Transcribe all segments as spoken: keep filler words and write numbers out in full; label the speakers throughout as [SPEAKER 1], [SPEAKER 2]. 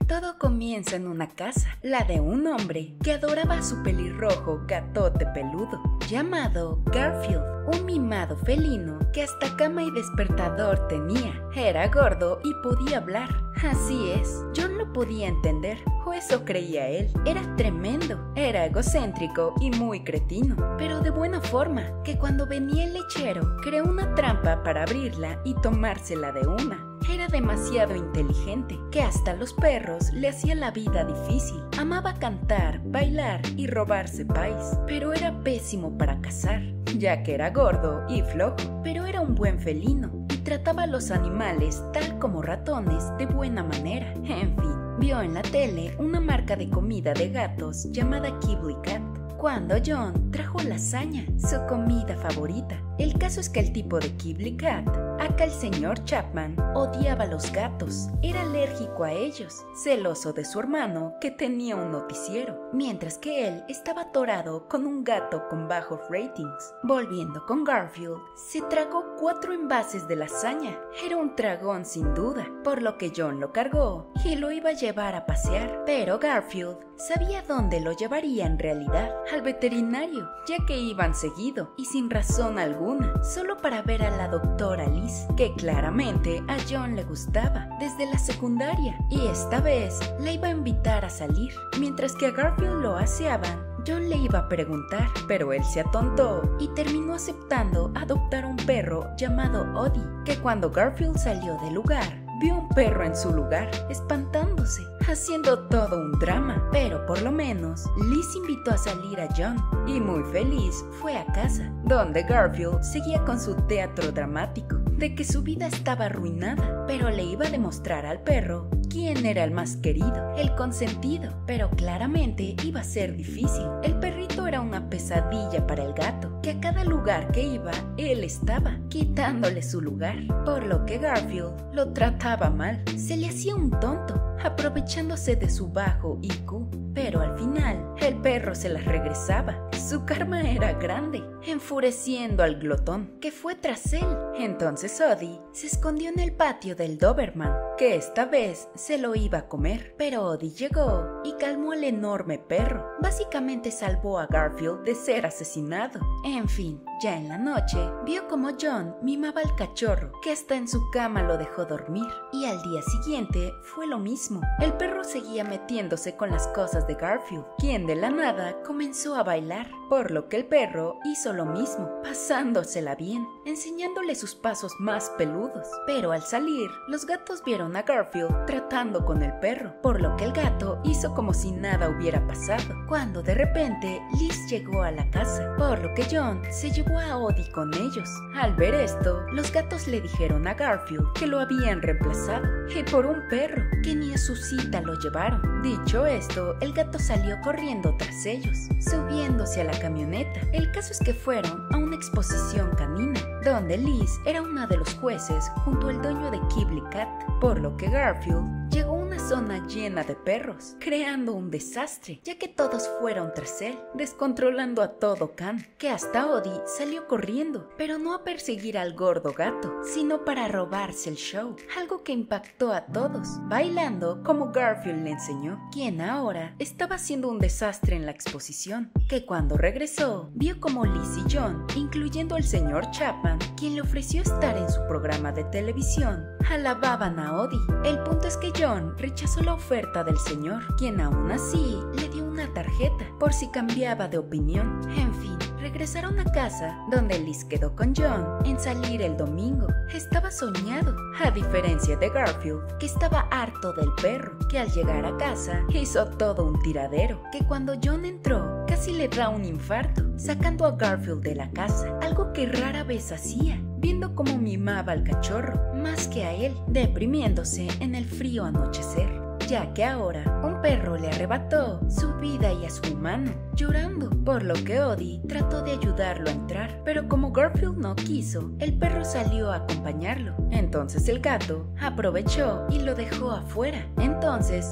[SPEAKER 1] Todo comienza en una casa, la de un hombre que adoraba a su pelirrojo gatote peludo, llamado Garfield, un mimado felino que hasta cama y despertador tenía. Era gordo y podía hablar. Así es, John lo podía entender, o eso creía él. Era tremendo, era egocéntrico y muy cretino, pero de buena forma, que cuando venía el lechero, creó una trampa para abrirla y tomársela de una. Era demasiado inteligente, que hasta los perros le hacía la vida difícil. Amaba cantar, bailar y robarse pais, pero era pésimo para cazar, ya que era gordo y flojo, pero era un buen felino y trataba a los animales tal como ratones de buena manera. En fin, vio en la tele una marca de comida de gatos llamada Kibble Cat, cuando John trajo lasaña, su comida favorita. El caso es que el tipo de Kibble Cat, acá el señor Chapman, odiaba a los gatos, era alérgico a ellos, celoso de su hermano que tenía un noticiero, mientras que él estaba atorado con un gato con bajos ratings. Volviendo con Garfield, se tragó cuatro envases de lasaña, era un tragón sin duda, por lo que John lo cargó y lo iba a llevar a pasear, pero Garfield sabía dónde lo llevaría en realidad, al veterinario, ya que iban seguido y sin razón alguna, solo para ver a la doctora Liz, que claramente a John le gustaba desde la secundaria, y esta vez la iba a invitar a salir. Mientras que a Garfield lo aseaban, John le iba a preguntar, pero él se atontó y terminó aceptando adoptar un perro llamado Odie, que cuando Garfield salió del lugar, vio un perro en su lugar, espantándose, haciendo todo un drama, pero por lo menos Liz invitó a salir a John y muy feliz fue a casa, donde Garfield seguía con su teatro dramático de que su vida estaba arruinada, pero le iba a demostrar al perro quién era el más querido, el consentido, pero claramente iba a ser difícil. El perrito era una pesadilla para el gato, que a cada lugar que iba, él estaba, quitándole su lugar, por lo que Garfield lo trataba mal, se le hacía un tonto, aprovechándose de su bajo I Q, pero al final el perro se las regresaba. Su karma era grande, enfureciendo al glotón, que fue tras él. Entonces Odie se escondió en el patio del Doberman, que esta vez se lo iba a comer, pero Odie llegó y calmó al enorme perro. Básicamente salvó a Garfield de ser asesinado. En fin, ya en la noche, vio como John mimaba al cachorro, que hasta en su cama lo dejó dormir, y al día siguiente fue lo mismo. El perro seguía metiéndose con las cosas de Garfield, quien de la nada comenzó a bailar, por lo que el perro hizo lo mismo, pasándosela bien, enseñándole sus pasos más peludos. Pero al salir, los gatos vieron a Garfield tratando con el perro, por lo que el gato hizo como si nada hubiera pasado, cuando de repente Liz llegó a la casa, por lo que John se llevó a Odie con ellos. Al ver esto, los gatos le dijeron a Garfield que lo habían reemplazado, y por un perro, que ni a su cita lo llevaron. Dicho esto, el gato salió corriendo tras ellos, subiéndose a la camioneta. El caso es que fueron a una exposición canina, donde Liz era una de los jueces junto al dueño de Kibble Cat, por lo que Garfield llegó a una zona llena de perros, creando un desastre, ya que todos fueron tras él, descontrolando a todo can, que hasta Odie salió corriendo, pero no a perseguir al gordo gato, sino para robarse el show, algo que impactó a todos, bailando como Garfield le enseñó, quien ahora estaba haciendo un desastre en la exposición, que cuando regresó, vio como Liz y John, incluyendo al señor Chapman, quien le ofreció estar en su programa de televisión, alababan a Odie. El punto es que John rechazó la oferta del señor, quien aún así le dio una tarjeta por si cambiaba de opinión. En fin, regresaron a casa, donde Liz quedó con John en salir el domingo. Estaba soñado, a diferencia de Garfield, que estaba harto del perro, que al llegar a casa hizo todo un tiradero, que cuando John entró casi le da un infarto, sacando a Garfield de la casa, algo que rara vez hacía, viendo cómo mimaba al cachorro, más que a él, deprimiéndose en el frío anochecer, ya que ahora un perro le arrebató su vida y a su humano, llorando, por lo que Odie trató de ayudarlo a entrar, pero como Garfield no quiso, el perro salió a acompañarlo. Entonces el gato aprovechó y lo dejó afuera. Entonces Odie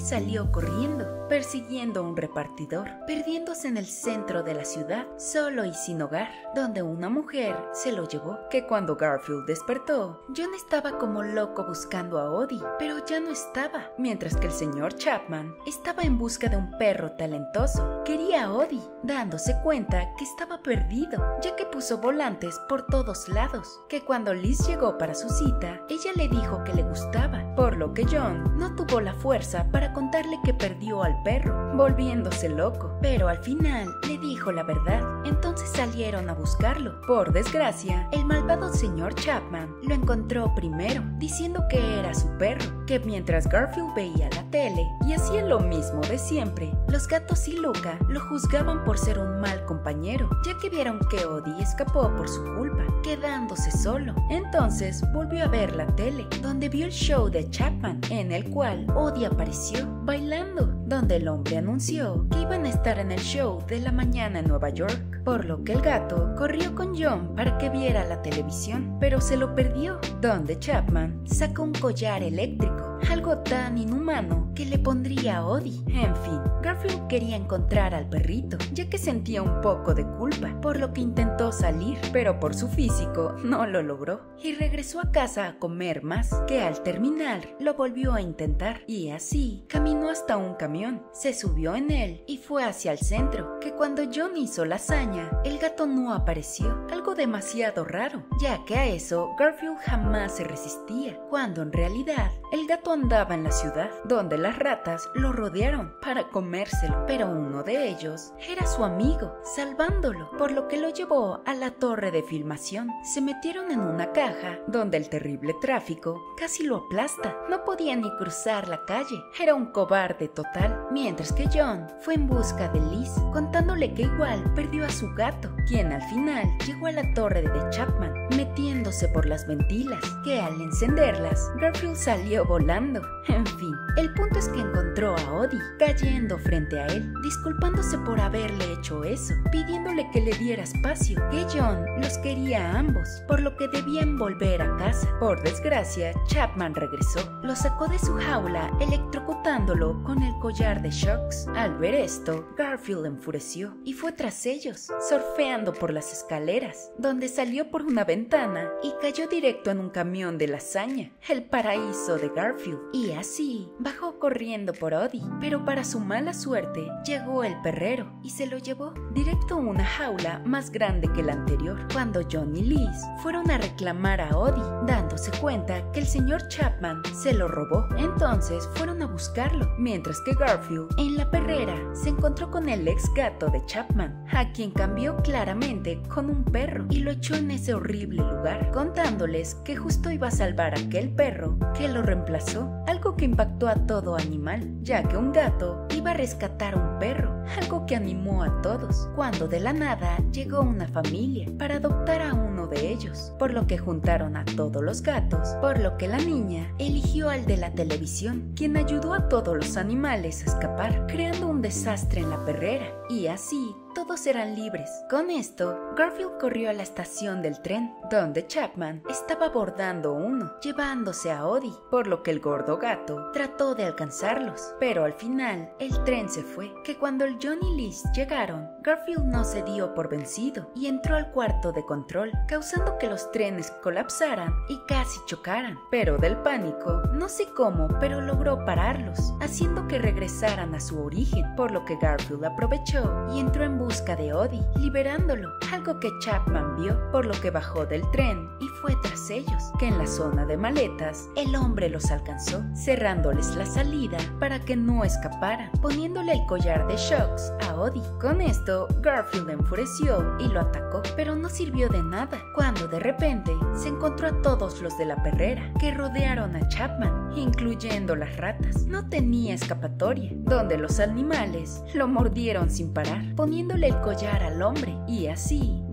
[SPEAKER 1] salió corriendo, persiguiendo a un repartidor, perdiéndose en el centro de la ciudad, solo y sin hogar, donde una mujer se lo llevó. Que cuando Garfield despertó, John estaba como loco buscando a Odie, pero ya no estaba, mientras que el señor Chapman estaba en busca de un perro talentoso. Quería a Odie, dándose cuenta que estaba perdido, ya que puso volantes por todos lados. Que cuando Liz llegó para su cita, ella le dijo que le gustaba, por lo que John no tuvo la fuerza para contarle que perdió al perro, volviéndose loco, pero al final le dijo la verdad. Entonces salieron a buscarlo. Por desgracia, el malvado señor Chapman lo encontró primero, diciendo que era su perro. Que mientras Garfield veía la tele y hacía lo mismo de siempre, los gatos y Luca lo juzgaban por ser un mal compañero, ya que vieron que Odie escapó por su culpa, quedándose solo. Entonces volvió a ver la tele, donde vio el show de Chapman, en el cual Odie apareció bailando, donde el hombre anunció que iban a estar en el show de la mañana en Nueva York, por lo que el gato corrió con John para que viera la televisión, pero se lo perdió, donde Chapman sacó un collar eléctrico, algo tan inhumano que le pondría a Odie. En fin, Garfield quería encontrar al perrito, ya que sentía un poco de culpa, por lo que intentó salir, pero por su físico no lo logró, y regresó a casa a comer más, que al terminar lo volvió a intentar, y así caminó hasta un camión, se subió en él y fue hacia el centro. Que cuando John hizo la hazaña, el gato no apareció, algo demasiado raro, ya que a eso Garfield jamás se resistía, cuando en realidad el gato andaba en la ciudad, donde las ratas lo rodearon para comérselo, pero uno de ellos era su amigo, salvándolo, por lo que lo llevó a la torre de filmación. Se metieron en una caja, donde el terrible tráfico casi lo aplasta, no podía ni cruzar la calle, era un cobarde total, mientras que John fue en busca de Liz, contándole que igual perdió a su gato, quien al final llegó a la torre de Chapman, metiéndose por las ventilas, que al encenderlas, Garfield salió volando. En fin, el punto es que encontró a Odie cayendo frente a él, disculpándose por haberle hecho eso, pidiéndole que le diera espacio, que John los quería a ambos, por lo que debían volver a casa. Por desgracia, Chapman regresó, lo sacó de su jaula, electrocutándolo con el collar de shocks. Al ver esto, Garfield enfureció y fue tras ellos, surfeando por las escaleras, donde salió por una ventana y cayó directo en un camión de lasaña, el paraíso de Garfield, y así bajó corriendo por Odie, pero para su mala suerte llegó el perrero y se lo llevó directo a una jaula más grande que la anterior. Cuando John y Liz fueron a reclamar a Odie, dándose cuenta que el señor Chapman se lo robó, entonces fueron a buscarlo, mientras que Garfield en la perrera se encontró con el ex gato de Chapman, a quien cambió claramente con un perro y lo echó en ese horrible lugar, contándoles que justo iba a salvar a aquel perro que lo reemplazó, algo que impactó a todo animal, ya que un gato iba a rescatar un perro, algo que animó a todos, cuando de la nada llegó una familia para adoptar a uno de ellos, por lo que juntaron a todos los gatos, por lo que la niña eligió al de la televisión, quien ayudó a todos los animales a escapar, creando un desastre en la perrera, y así todos eran libres. Con esto, Garfield corrió a la estación del tren, donde Chapman estaba abordando uno, llevándose a Odie, por lo que el gordo gato trató de alcanzarlos, pero al final el tren se fue. Que cuando el John y Liz llegaron, Garfield no se dio por vencido y entró al cuarto de control, causando que los trenes colapsaran y casi chocaran, pero del pánico, no sé cómo, pero logró pararlos, haciendo que regresaran a su origen, por lo que Garfield aprovechó y entró en busca de Odie, liberándolo, algo que Chapman vio, por lo que bajó del tren y fue tras ellos, que en la zona de maletas el hombre los alcanzó, cerrándoles la salida para que no escaparan, poniéndole el collar de shocks a Odie. Con esto, Garfield enfureció y lo atacó, pero no sirvió de nada, cuando de repente se encontró a todos los de la perrera, que rodearon a Chapman, incluyendo las ratas. No tenía escapatoria, donde los animales lo mordieron sin parar, poniéndole el collar al hombre, y así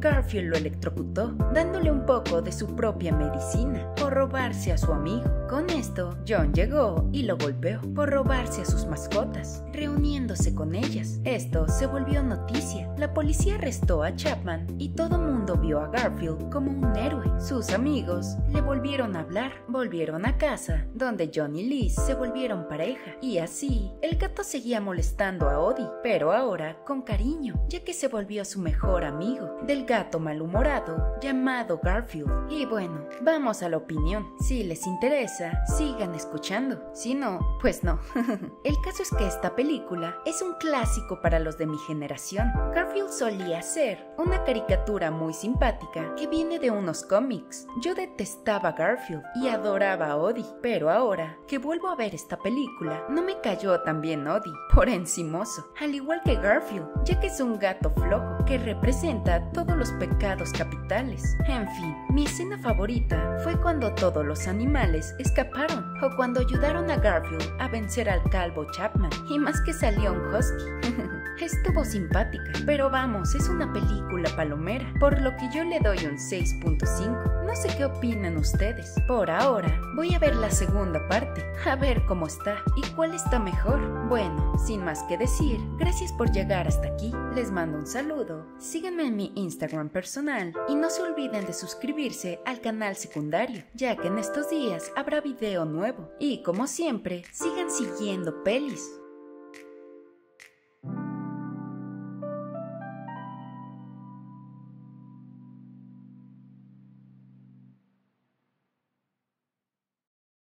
[SPEAKER 1] Garfield lo electrocutó, dándole un poco de su propia medicina, por robarse a su amigo. Con esto, John llegó y lo golpeó por robarse a sus mascotas, reuniéndose con ellas. Esto se volvió noticia. La policía arrestó a Chapman y todo mundo vio a Garfield como un héroe. Sus amigos le volvieron a hablar, volvieron a casa, donde John y Liz se volvieron pareja. Y así, el gato seguía molestando a Odie, pero ahora con cariño, ya que se volvió su mejor amigo, del gato malhumorado llamado Garfield. Y bueno, vamos a la opinión. Si les interesa, sigan escuchando. Si no, pues no. El caso es que esta película es un clásico para los de mi generación. Garfield solía ser una caricatura muy simpática que viene de unos cómics. Yo detestaba a Garfield y adoraba a Odie, pero ahora que vuelvo a ver esta película, no me cayó tan bien Odie, por encimoso, al igual que Garfield, ya que es un gato flojo que representa todos los pecados capitales. En fin, mi escena favorita fue cuando todos los animales escaparon o cuando ayudaron a Garfield a vencer al calvo Chapman, y más que salió un husky. Estuvo simpática, pero vamos, es una película palomera, por lo que yo le doy un seis punto cinco. No sé qué opinan ustedes. Por ahora, voy a ver la segunda parte, a ver cómo está y cuál está mejor. Bueno, sin más que decir, gracias por llegar hasta aquí. Les mando un saludo, síganme en mi Instagram personal y no se olviden de suscribirse al canal secundario, ya que en estos días habrá video nuevo. Y como siempre, sigan siguiendo pelis.